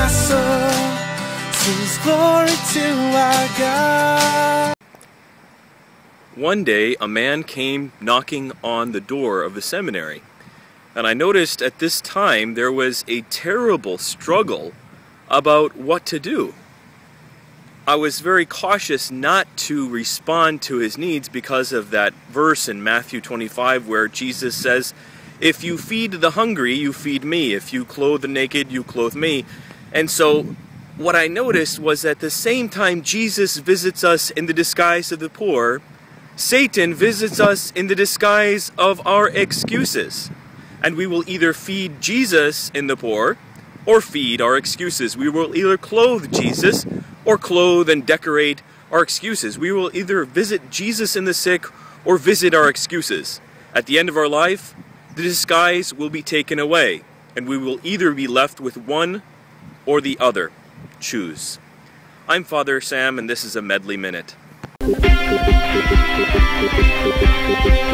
my soul sings glory to our God. One day, a man came knocking on the door of the seminary, and I noticed at this time there was a terrible struggle about what to do. I was very cautious not to respond to his needs because of that verse in Matthew 25 where Jesus says, "If you feed the hungry, you feed me. If you clothe the naked, you clothe me." And so what I noticed was at the same time Jesus visits us in the disguise of the poor, Satan visits us in the disguise of our excuses. And we will either feed Jesus in the poor or feed our excuses. We will either clothe Jesus or clothe and decorate our excuses. We will either visit Jesus in the sick or visit our excuses. At the end of our life, the disguise will be taken away, and we will either be left with one or the other. Choose. I'm Father Sam, and this is a Medley Minute.